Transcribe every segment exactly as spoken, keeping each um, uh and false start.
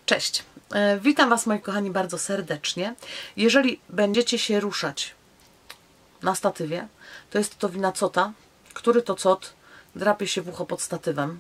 Cześć, e, witam Was moi kochani bardzo serdecznie. Jeżeli będziecie się ruszać na statywie, to jest to wina cota, który to cot drapie się w ucho pod statywem.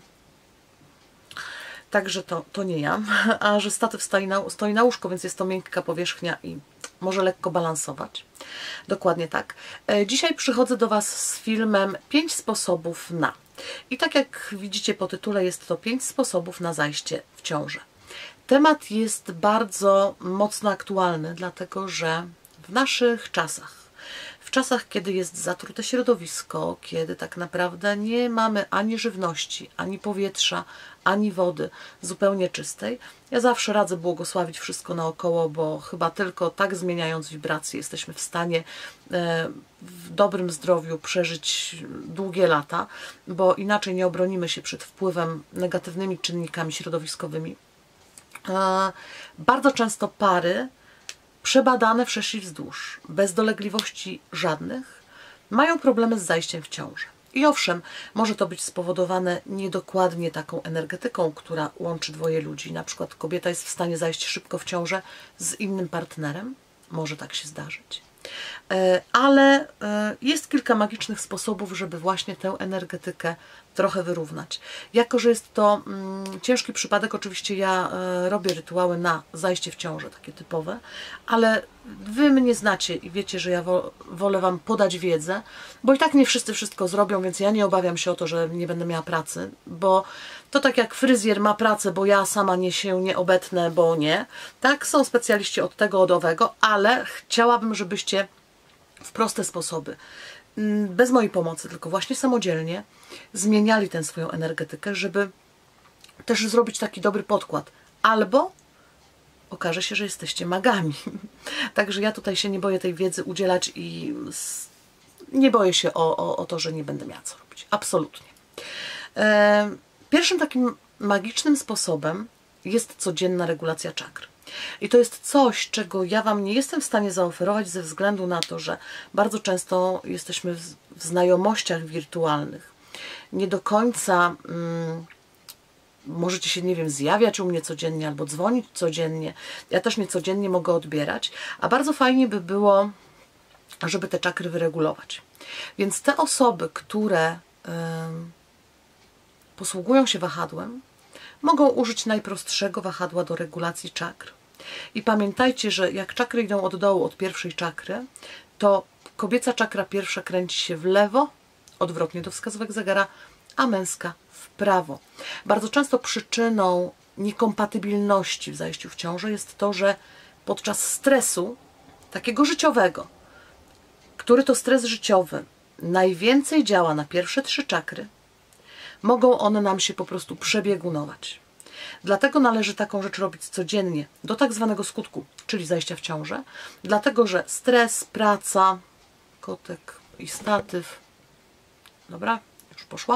Także to, to nie ja, a że statyw stoi na, stoi na łóżku, więc jest to miękka powierzchnia i może lekko balansować. Dokładnie tak. E, dzisiaj przychodzę do Was z filmem pięć sposobów na. I tak jak widzicie po tytule, jest to pięć sposobów na zajście w ciążę. Temat jest bardzo mocno aktualny, dlatego że w naszych czasach, w czasach, kiedy jest zatrute środowisko, kiedy tak naprawdę nie mamy ani żywności, ani powietrza, ani wody zupełnie czystej, ja zawsze radzę błogosławić wszystko naokoło, bo chyba tylko tak zmieniając wibracje jesteśmy w stanie w dobrym zdrowiu przeżyć długie lata, bo inaczej nie obronimy się przed wpływem negatywnymi czynnikami środowiskowymi. Bardzo często pary przebadane wszerz i wzdłuż, bez dolegliwości żadnych, mają problemy z zajściem w ciążę. I owszem, może to być spowodowane niedokładnie taką energetyką, która łączy dwoje ludzi. Na przykład kobieta jest w stanie zajść szybko w ciążę z innym partnerem. Może tak się zdarzyć. Ale jest kilka magicznych sposobów, żeby właśnie tę energetykę trochę wyrównać. Jako że jest to mm, ciężki przypadek, oczywiście ja y, robię rytuały na zajście w ciążę, takie typowe, ale Wy mnie znacie i wiecie, że ja wo wolę Wam podać wiedzę, bo i tak nie wszyscy wszystko zrobią, więc ja nie obawiam się o to, że nie będę miała pracy, bo to tak jak fryzjer ma pracę, bo ja sama nie się nie obetnę, bo nie. Tak, są specjaliści od tego, od owego, ale chciałabym, żebyście w proste sposoby, bez mojej pomocy, tylko właśnie samodzielnie zmieniali tę swoją energetykę, żeby też zrobić taki dobry podkład. Albo okaże się, że jesteście magami. Także ja tutaj się nie boję tej wiedzy udzielać i nie boję się o, o, o to, że nie będę miała co robić. Absolutnie. Pierwszym takim magicznym sposobem jest codzienna regulacja czakr. I to jest coś, czego ja Wam nie jestem w stanie zaoferować ze względu na to, że bardzo często jesteśmy w, w znajomościach wirtualnych. Nie do końca mm, możecie się, nie wiem, zjawiać u mnie codziennie albo dzwonić codziennie. Ja też nie codziennie mogę odbierać, a bardzo fajnie by było, żeby te czakry wyregulować. Więc te osoby, które y, posługują się wahadłem, mogą użyć najprostszego wahadła do regulacji czakr. I pamiętajcie, że jak czakry idą od dołu, od pierwszej czakry, to kobieca czakra pierwsza kręci się w lewo, odwrotnie do wskazówek zegara, a męska w prawo. Bardzo często przyczyną niekompatybilności w zajściu w ciążę jest to, że podczas stresu takiego życiowego, który to stres życiowy najwięcej działa na pierwsze trzy czakry, mogą one nam się po prostu przebiegunować. Dlatego należy taką rzecz robić codziennie do tak zwanego skutku, czyli zajścia w ciążę, dlatego że stres, praca, kotek i statyw, dobra, już poszła,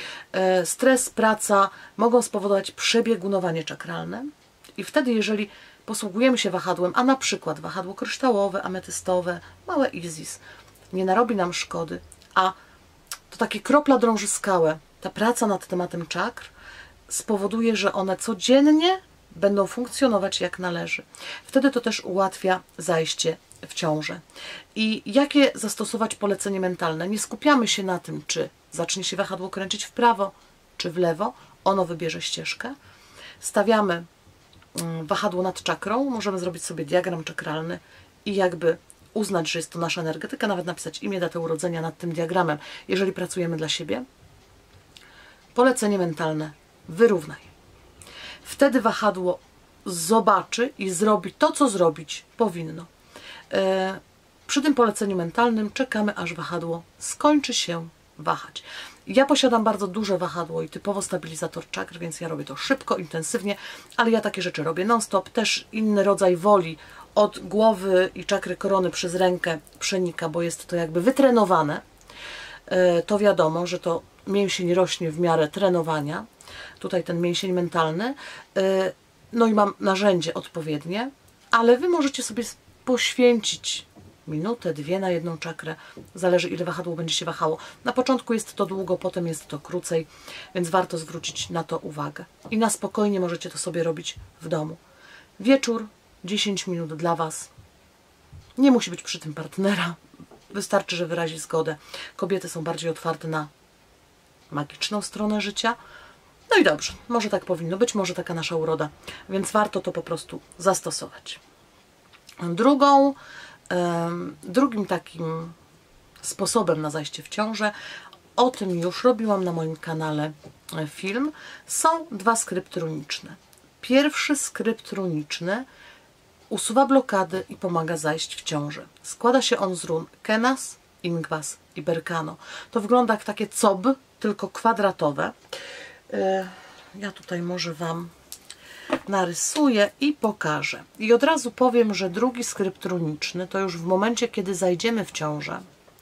stres, praca mogą spowodować przebiegunowanie czakralne i wtedy, jeżeli posługujemy się wahadłem, a na przykład wahadło kryształowe, ametystowe, małe Isis, nie narobi nam szkody, a to takie kropla drążyskałe, ta praca nad tematem czakr spowoduje, że one codziennie będą funkcjonować jak należy. Wtedy to też ułatwia zajście w ciążę. I jakie zastosować polecenie mentalne? Nie skupiamy się na tym, czy zacznie się wahadło kręcić w prawo, czy w lewo. Ono wybierze ścieżkę. Stawiamy wahadło nad czakrą. Możemy zrobić sobie diagram czakralny i jakby uznać, że jest to nasza energetyka, nawet napisać imię, datę urodzenia nad tym diagramem, jeżeli pracujemy dla siebie. Polecenie mentalne. Wyrównaj. Wtedy wahadło zobaczy i zrobi to, co zrobić powinno. E, przy tym poleceniu mentalnym czekamy, aż wahadło skończy się wahać. Ja posiadam bardzo duże wahadło i typowo stabilizator czakr, więc ja robię to szybko, intensywnie, ale ja takie rzeczy robię non-stop. Też inny rodzaj woli od głowy i czakry korony przez rękę przenika, bo jest to jakby wytrenowane. E, to wiadomo, że to mięsień rośnie w miarę trenowania. Tutaj ten mięsień mentalny. No i mam narzędzie odpowiednie, ale Wy możecie sobie poświęcić minutę, dwie na jedną czakrę. Zależy, ile wahadło będzie się wahało. Na początku jest to długo, potem jest to krócej, więc warto zwrócić na to uwagę. I na spokojnie możecie to sobie robić w domu. Wieczór, dziesięć minut dla Was. Nie musi być przy tym partnera. Wystarczy, że wyrazi zgodę. Kobiety są bardziej otwarte na magiczną stronę życia. No i dobrze, może tak powinno być, może taka nasza uroda. Więc warto to po prostu zastosować. Drugą, um, drugim takim sposobem na zajście w ciążę, o tym już robiłam na moim kanale film, są dwa skrypty runiczne. Pierwszy skrypt runiczny usuwa blokady i pomaga zajść w ciążę. Składa się on z run Kenas, Ingwas i Berkano. To wygląda jak takie cob, tylko kwadratowe. Ja tutaj może Wam narysuję i pokażę. I od razu powiem, że drugi skrypt runiczny to już w momencie, kiedy zajdziemy w ciążę,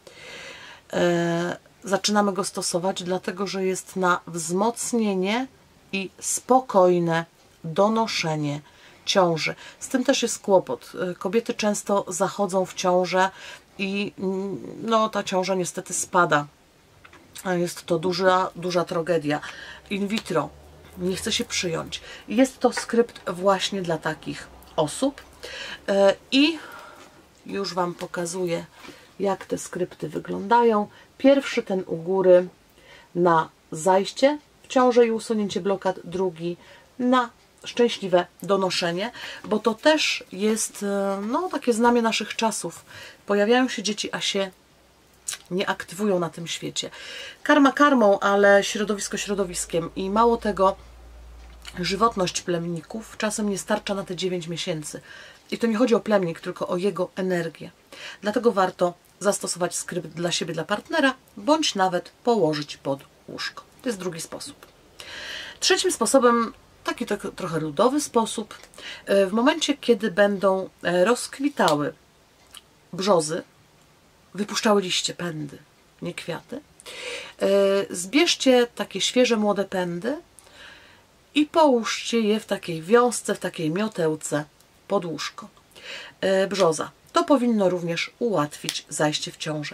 zaczynamy go stosować, dlatego że jest na wzmocnienie i spokojne donoszenie ciąży. Z tym też jest kłopot. Kobiety często zachodzą w ciążę i no, ta ciąża niestety spada. Jest to duża, duża tragedia. In vitro nie chce się przyjąć. Jest to skrypt właśnie dla takich osób. I już Wam pokazuję, jak te skrypty wyglądają. Pierwszy, ten u góry, na zajście w ciążę i usunięcie blokad. Drugi na szczęśliwe donoszenie, bo to też jest no, takie znamie naszych czasów. Pojawiają się dzieci, a się nie aktywują na tym świecie. Karma karmą, ale środowisko środowiskiem. I mało tego, żywotność plemników czasem nie starcza na te dziewięć miesięcy. I to nie chodzi o plemnik, tylko o jego energię. Dlatego warto zastosować skrypt dla siebie, dla partnera, bądź nawet położyć pod łóżko. To jest drugi sposób. Trzecim sposobem, taki to, trochę ludowy sposób, w momencie, kiedy będą rozkwitały brzozy, wypuszczały liście, pędy, nie kwiaty, zbierzcie takie świeże, młode pędy i połóżcie je w takiej wiązce, w takiej miotełce pod łóżko. Brzoza. To powinno również ułatwić zajście w ciążę.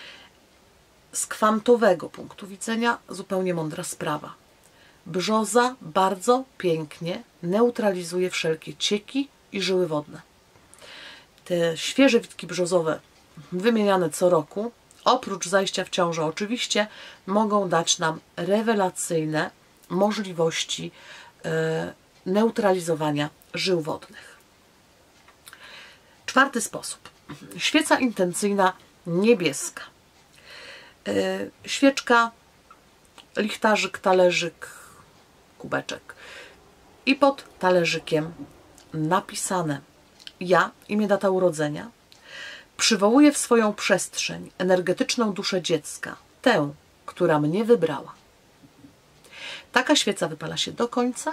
Z kwantowego punktu widzenia zupełnie mądra sprawa. Brzoza bardzo pięknie neutralizuje wszelkie cieki i żyły wodne. Te świeże witki brzozowe, wymieniane co roku, oprócz zajścia w ciążę oczywiście, mogą dać nam rewelacyjne możliwości e, neutralizowania żył wodnych. Czwarty sposób. Świeca intencyjna niebieska. E, świeczka, lichtarzyk, talerzyk, kubeczek. I pod talerzykiem napisane: ja, imię, data urodzenia, przywołuję w swoją przestrzeń energetyczną duszę dziecka, tę, która mnie wybrała. Taka świeca wypala się do końca.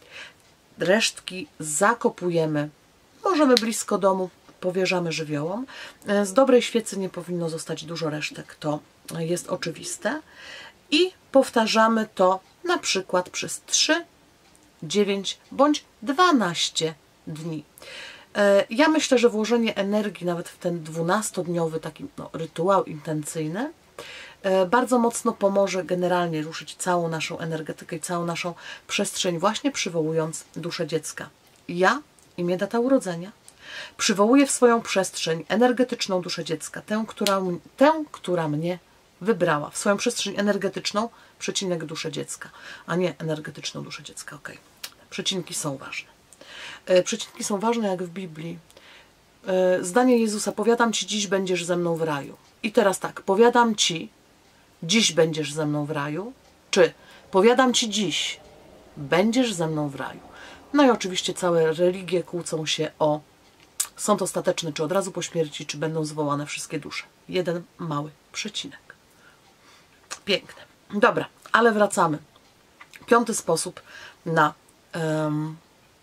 Resztki zakopujemy, możemy blisko domu, powierzamy żywiołom. Z dobrej świecy nie powinno zostać dużo resztek, to jest oczywiste. I powtarzamy to na przykład przez trzy, dziewięć bądź dwanaście dni. Ja myślę, że włożenie energii nawet w ten dwunastodniowy taki no, rytuał intencyjny bardzo mocno pomoże generalnie ruszyć całą naszą energetykę i całą naszą przestrzeń, właśnie przywołując duszę dziecka. Ja, imię, data urodzenia, przywołuję w swoją przestrzeń energetyczną duszę dziecka, tę, która, tę, która mnie wybrała. W swoją przestrzeń energetyczną, przecinek duszę dziecka, a nie energetyczną duszę dziecka. Ok. Przecinki są ważne. Przecinki są ważne jak w Biblii. Zdanie Jezusa: powiadam Ci, dziś będziesz ze mną w raju. I teraz tak, powiadam Ci, dziś będziesz ze mną w raju, czy powiadam Ci dziś, będziesz ze mną w raju. No i oczywiście całe religie kłócą się o sąd ostateczny, czy od razu po śmierci, czy będą zwołane wszystkie dusze. Jeden mały przecinek. Piękne. Dobra, ale wracamy. Piąty sposób na um,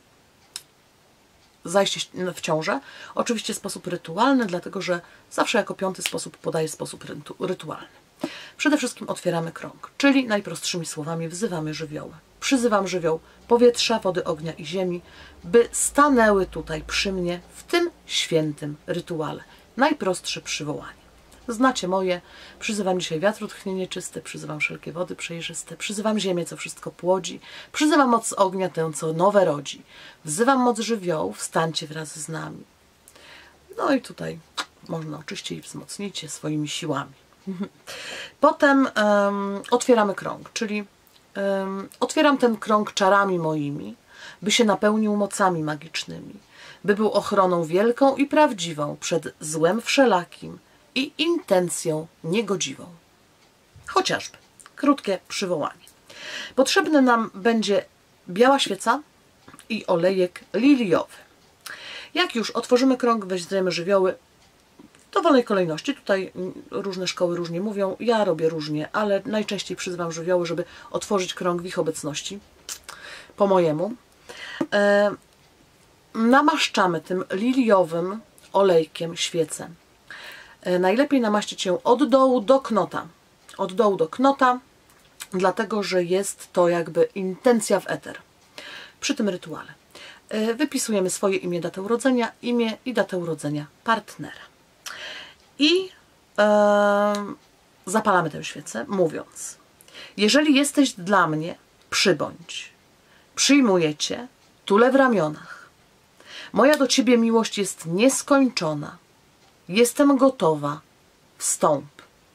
zajście w ciążę. Oczywiście sposób rytualny, dlatego że zawsze jako piąty sposób podaję sposób rytu rytualny. Przede wszystkim otwieramy krąg, czyli najprostszymi słowami wzywamy żywioły. Przyzywam żywioł powietrza, wody, ognia i ziemi, by stanęły tutaj przy mnie w tym świętym rytuale. Najprostsze przywołanie. Znacie moje. Przyzywam dzisiaj wiatru tchnienie czyste, przyzywam wszelkie wody przejrzyste, przyzywam ziemię, co wszystko płodzi, przyzywam moc ognia tę, co nowe rodzi. Wzywam moc żywiołów, wstańcie wraz z nami. No i tutaj można oczywiście i wzmocnić je swoimi siłami. Potem um, otwieramy krąg, czyli um, otwieram ten krąg czarami moimi, by się napełnił mocami magicznymi, by był ochroną wielką i prawdziwą przed złem wszelakim i intencją niegodziwą. Chociażby krótkie przywołanie. Potrzebny nam będzie biała świeca i olejek liliowy. Jak już otworzymy krąg, weźmiemy żywioły w dowolnej kolejności. Tutaj różne szkoły różnie mówią, ja robię różnie, ale najczęściej przyzywam żywioły, żeby otworzyć krąg w ich obecności, po mojemu. E, namaszczamy tym liliowym olejkiem świecę. E, najlepiej namaścić ją od dołu do knota. Od dołu do knota, dlatego że jest to jakby intencja w eter przy tym rytuale. E, wypisujemy swoje imię, datę urodzenia, imię i datę urodzenia partnera. I e, zapalamy tę świecę, mówiąc: jeżeli jesteś dla mnie, przybądź. Przyjmuję Cię, tulę w ramionach. Moja do Ciebie miłość jest nieskończona. Jestem gotowa. Wstąp.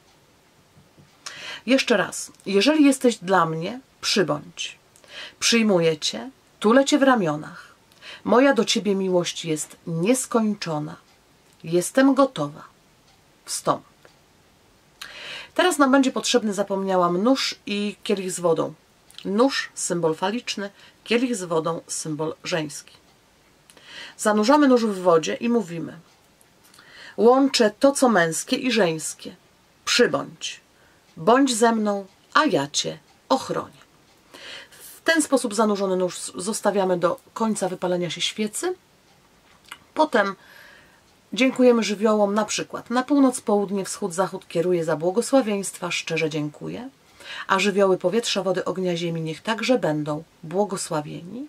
Jeszcze raz. Jeżeli jesteś dla mnie, przybądź. Przyjmuję Cię, tulę Cię w ramionach. Moja do Ciebie miłość jest nieskończona. Jestem gotowa. Wstąp. Teraz nam będzie potrzebny, zapomniałam, nóż i kielich z wodą. Nóż, symbol faliczny, kielich z wodą, symbol żeński. Zanurzamy nóż w wodzie i mówimy: łączę to, co męskie i żeńskie. Przybądź. Bądź ze mną, a ja Cię ochronię. W ten sposób zanurzony nóż zostawiamy do końca wypalenia się świecy. Potem dziękujemy żywiołom, na przykład na północ, południe, wschód, zachód kieruję za błogosławieństwa, szczerze dziękuję. A żywioły powietrza, wody, ognia, ziemi niech także będą błogosławieni.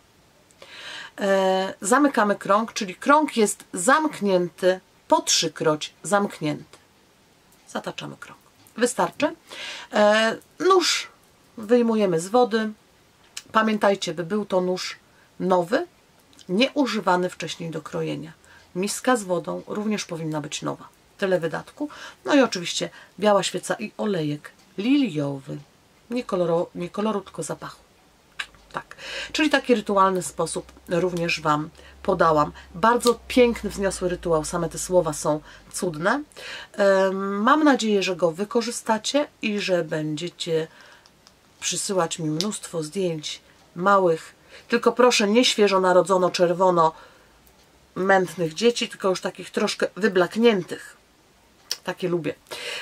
E, zamykamy krąg, czyli krąg jest zamknięty, po trzykroć zamknięty. Zataczamy krąg. Wystarczy. E, nóż wyjmujemy z wody. Pamiętajcie, by był to nóż nowy, nieużywany wcześniej do krojenia. Miska z wodą również powinna być nowa. Tyle wydatku. No i oczywiście biała świeca i olejek liliowy. Nie koloru, nie koloru, tylko zapachu. Tak. Czyli taki rytualny sposób również Wam podałam. Bardzo piękny, wzniosły rytuał. Same te słowa są cudne. Mam nadzieję, że go wykorzystacie i że będziecie przysyłać mi mnóstwo zdjęć małych. Tylko proszę, nie świeżo narodzono czerwono mętnych dzieci, tylko już takich troszkę wyblakniętych. Takie lubię.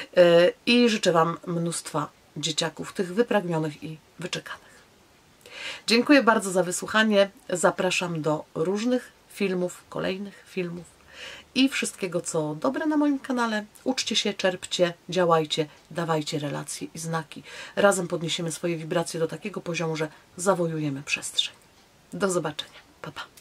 I życzę Wam mnóstwa dzieciaków, tych wypragnionych i wyczekanych. Dziękuję bardzo za wysłuchanie. Zapraszam do różnych filmów, kolejnych filmów i wszystkiego, co dobre na moim kanale. Uczcie się, czerpcie, działajcie, dawajcie relacje i znaki. Razem podniesiemy swoje wibracje do takiego poziomu, że zawojujemy przestrzeń. Do zobaczenia. Pa, pa.